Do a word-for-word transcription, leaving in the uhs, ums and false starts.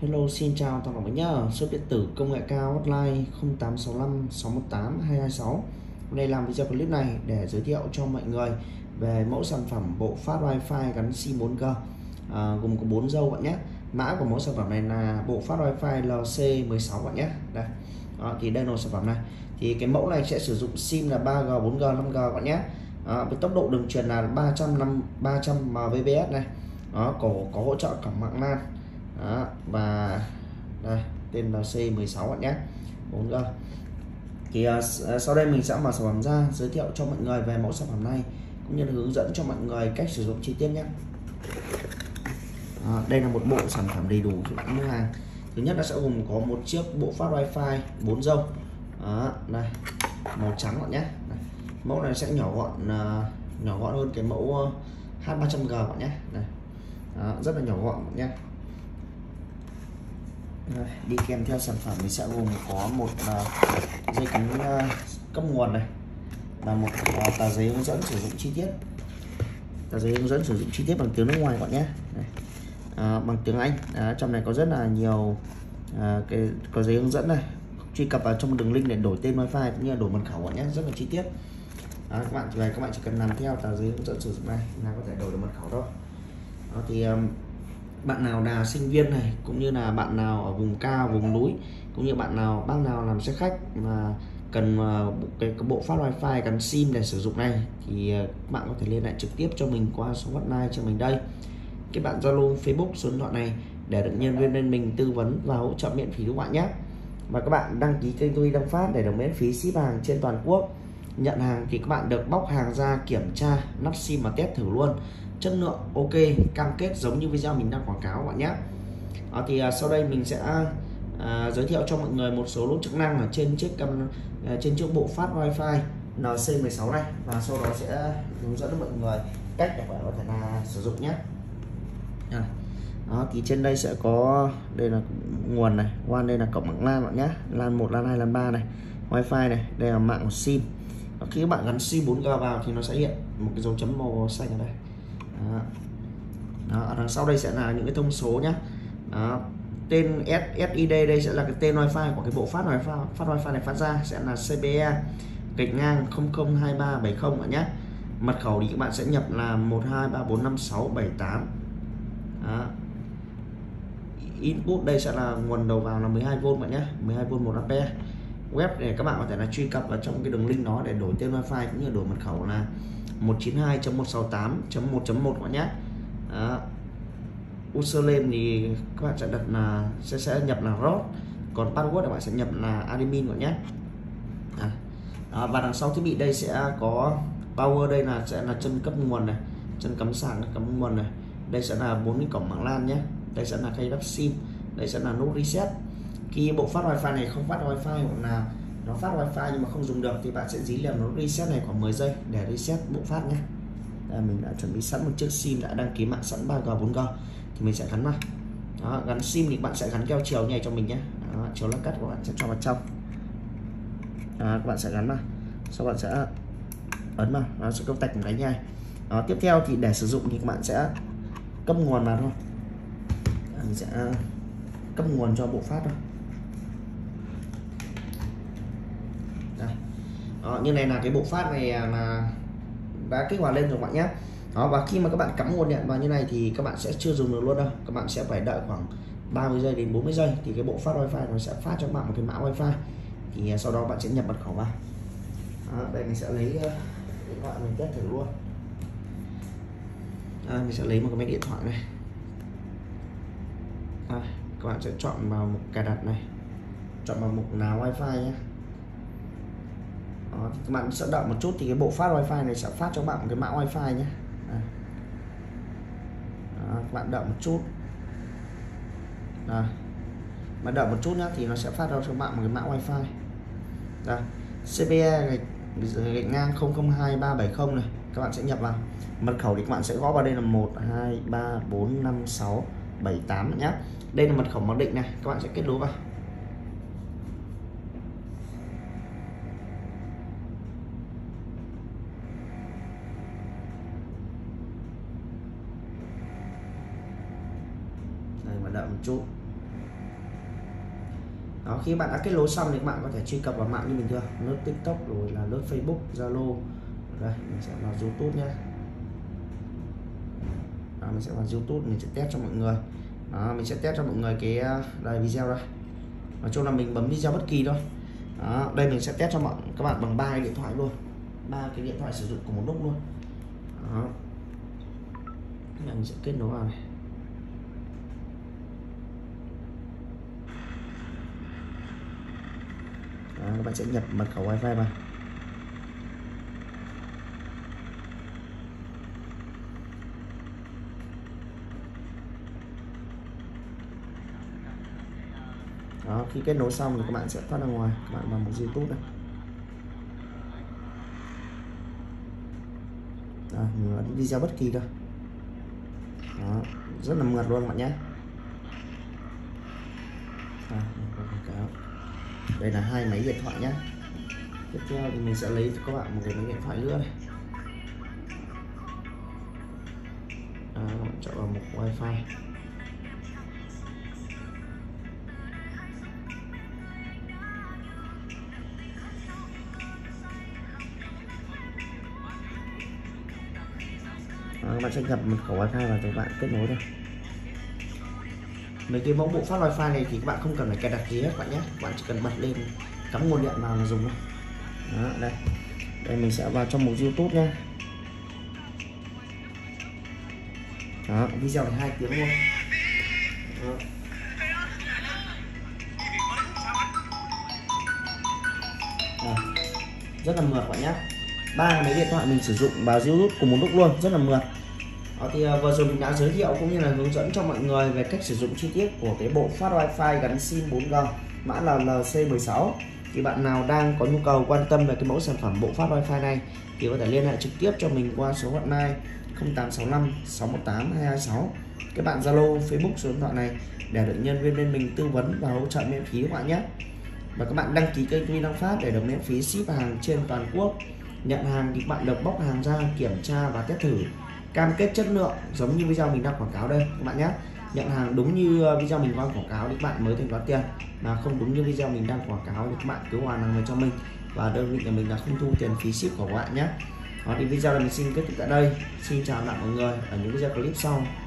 Hello, xin chào toàn thể nhá. Số điện tử công nghệ cao hotline không tám sáu năm sáu một tám hai hai sáu. Hôm nay làm video clip này để giới thiệu cho mọi người về mẫu sản phẩm bộ phát wifi gắn sim bốn G, à, gồm có bốn dâu bạn nhé. Mã của mẫu sản phẩm này là bộ phát wifi L C mười sáu bạn nhé. Đây. Đó, thì đây là sản phẩm này. Thì cái mẫu này sẽ sử dụng sim là ba G, bốn G, năm G bạn nhé. À, với tốc độ đường truyền là ba trăm năm ba trăm Mbps này. Đó, có có hỗ trợ cổng mạng LAN. Đó, và đây tên là C mười sáu bạn nhé, bốn G. Thì uh, sau đây mình sẽ mở sản phẩm ra, giới thiệu cho mọi người về mẫu sản phẩm này cũng như là hướng dẫn cho mọi người cách sử dụng chi tiết nhé. À, đây là một bộ sản phẩm đầy đủ cho khách hàng. Thứ nhất là sẽ gồm có một chiếc bộ phát wifi bốn dâu. Đó, đây màu trắng bạn nhé. Đây. Mẫu này sẽ nhỏ gọn uh, nhỏ gọn hơn cái mẫu uh, H ba trăm G bạn nhé. Đây. Đó, rất là nhỏ gọn bạn nhé. Đi kèm theo sản phẩm thì sẽ gồm có một uh, dây cắm uh, cấp nguồn này và một uh, tờ giấy hướng dẫn sử dụng chi tiết, tờ giấy hướng dẫn sử dụng chi tiết bằng tiếng nước ngoài bạn nhé. Uh, bằng tiếng Anh. Uh, trong này có rất là nhiều uh, cái có giấy hướng dẫn này, truy cập vào trong đường link để đổi tên wifi cũng như là đổi mật khẩu bạn nhé, rất là chi tiết. Uh, các bạn về các bạn chỉ cần làm theo tờ giấy hướng dẫn sử dụng này là có thể đổi được mật khẩu thôi. Đó, thì um, bạn nào là sinh viên này cũng như là bạn nào ở vùng cao, vùng núi, cũng như bạn nào bác nào làm xe khách mà cần uh, cái, cái bộ phát wifi gắn sim để sử dụng này thì uh, bạn có thể liên hệ trực tiếp cho mình qua số hotline cho mình đây. Các bạn Zalo, Facebook số điện thoại này để được nhân viên bên mình tư vấn và hỗ trợ miễn phí các bạn nhé. Và các bạn đăng ký kênh tôi Đăng Phát để được miễn phí ship hàng trên toàn quốc. Nhận hàng thì các bạn được bóc hàng ra kiểm tra nắp sim và test thử luôn, chất lượng ok, cam kết giống như video mình đang quảng cáo các bạn nhé. À, thì à, sau đây mình sẽ à, giới thiệu cho mọi người một số lỗ chức năng ở trên chiếc cam à, trên chiếc bộ phát wifi N C mười sáu này, và sau đó sẽ hướng dẫn mọi người cách để bạn có thể là sử dụng nhé. À, đó, thì trên đây sẽ có, đây là nguồn này, WAN, đây là cổng mạng LAN bạn nhé, LAN một, LAN hai, LAN ba này, wifi này, đây là mạng của sim. Và khi các bạn gắn sim bốn G vào thì nó sẽ hiện một cái dấu chấm màu xanh ở đây. Đó. Đó, ở đằng sau đây sẽ là những cái thông số nhé. Đó. Tên S S I D đây sẽ là cái tên wifi của cái bộ phát wifi phát wifi này phát ra, sẽ là C P E gạch ngang không không hai ba bảy không bạn nhé. Mật khẩu thì các bạn sẽ nhập là một hai ba bốn năm sáu bảy tám. Đó. Input đây sẽ là nguồn đầu vào là mười hai vôn bạn nhé, mười hai vôn một ampe. Web để các bạn có thể là truy cập vào trong cái đường link đó để đổi tên wifi cũng như đổi mật khẩu là một chín hai chấm một sáu tám chấm một chấm một bạn nhé. Đó. Username thì các bạn sẽ đặt là sẽ sẽ nhập là root, còn password các bạn sẽ nhập là admin bạn nhé. À. Đó, và đằng sau thiết bị đây sẽ có power, đây là sẽ là chân cấp nguồn này, chân cắm sạc cắm nguồn này, đây sẽ là bốn cái cổng mạng LAN nhé, đây sẽ là khay lắp sim, đây sẽ là nút reset. Khi bộ phát wifi này không phát wifi hoặc là nó phát wifi nhưng mà không dùng được thì bạn sẽ dí liền nút reset này khoảng mười giây để reset bộ phát nhé. Đây, mình đã chuẩn bị sẵn một chiếc sim đã đăng ký mạng sẵn ba G, bốn G thì mình sẽ gắn vào. Đó, gắn sim thì bạn sẽ gắn keo chiều này cho mình nhé. Đó, chiều lắc cắt của bạn sẽ cho vào trong. Đó, các bạn sẽ gắn vào, sau bạn sẽ ấn vào, nó sẽ công tạch một cái nhai. Đó, tiếp theo thì để sử dụng thì các bạn sẽ cấp nguồn vào thôi. Đó, mình sẽ cấp nguồn cho bộ phát thôi. Đây. Đó, như này là cái bộ phát này là đã kích hoạt lên rồi bạn nhé. Đó, và khi mà các bạn cắm nguồn điện vào như này thì các bạn sẽ chưa dùng được luôn đâu, các bạn sẽ phải đợi khoảng ba mươi giây đến bốn mươi giây thì cái bộ phát wifi nó sẽ phát cho bạn một cái mã wifi, thì sau đó bạn sẽ nhập mật khẩu vào. Đó, đây mình sẽ lấy điện thoại mình test thử luôn. À, mình sẽ lấy một cái máy điện thoại này. À, các bạn sẽ chọn vào mục cài đặt này, chọn vào mục nào wifi nhé. Đó, thì các bạn sẽ đợi một chút thì cái bộ phát wifi này sẽ phát cho bạn một cái mã wifi nhé. Đó, các bạn đợi một chút. Đó. Mà đợi một chút nhé thì nó sẽ phát ra cho bạn một cái mã wifi. Đây, C P E gạch, gạch ngang không không hai ba bảy không này, các bạn sẽ nhập vào. Mật khẩu thì các bạn sẽ gõ vào đây là một hai ba bốn năm sáu bảy tám nhé. Đây là mật khẩu mặc định này, các bạn sẽ kết nối vào. Đây, mà đợi một chút. Đó, khi bạn đã kết nối xong thì các bạn có thể truy cập vào mạng như bình thường, lướt TikTok rồi là lướt Facebook, Zalo. Đây mình sẽ vào YouTube nhé. Đó, mình sẽ vào YouTube, mình sẽ test cho mọi người. Đó, mình sẽ test cho mọi người cái đây video đây. Nói chung là mình bấm video bất kỳ thôi. Đó, đây mình sẽ test cho mọi các bạn bằng ba cái điện thoại luôn, ba cái điện thoại sử dụng cùng một lúc luôn. Đó, mình sẽ kết nối vào này. Đó, các bạn sẽ nhập mật khẩu wifi vào. Đó, khi kết nối xong thì các bạn sẽ thoát ra ngoài, các bạn vào một YouTube đây. Đó, mình ấn video bất kỳ thôi. Đó, rất là mượt luôn các bạn nhé. À, đây là hai máy điện thoại nhé. Tiếp theo thì mình sẽ lấy cho các bạn một cái máy điện thoại nữa này. À, các bạn chọn vào một wifi. Đó, các bạn sẽ nhập mật khẩu wifi vào, các bạn kết nối đây. Mấy cái mẫu bộ phát wifi này thì các bạn không cần phải cài đặt gì hết các bạn nhé, các bạn chỉ cần bật lên cắm nguồn điện vào là dùng thôi. Đó, đây đây mình sẽ vào trong một YouTube nha. Đó, video này hai tiếng luôn. Đó. Đó, rất là mượt các bạn nhé. Ba mấy điện thoại mình sử dụng vào YouTube cùng một lúc luôn, rất là mượt. Đó, thì uh, vừa rồi mình đã giới thiệu cũng như là hướng dẫn cho mọi người về cách sử dụng chi tiết của cái bộ phát wifi gắn sim bốn G mã là L C mười sáu. Thì bạn nào đang có nhu cầu quan tâm về cái mẫu sản phẩm bộ phát wifi này thì có thể liên hệ trực tiếp cho mình qua số hotline không tám sáu năm sáu một tám hai hai sáu. Các bạn Zalo, Facebook số điện thoại này để được nhân viên bên mình tư vấn và hỗ trợ miễn phí các bạn nhé. Và các bạn đăng ký kênh Huy Năng Phát để được miễn phí ship hàng trên toàn quốc. Nhận hàng thì bạn được bóc hàng ra, kiểm tra và test thử, cam kết chất lượng giống như video mình đang quảng cáo đây các bạn nhé. Nhận hàng đúng như video mình đang quảng cáo thì các bạn mới thanh toán tiền, mà không đúng như video mình đang quảng cáo thì các bạn cứ hoàn hàng về cho mình và đơn vị của mình là không thu tiền phí ship của các bạn nhé. Đó, thì video này mình xin kết thúc tại đây. Xin chào lại mọi người ở những video clip sau.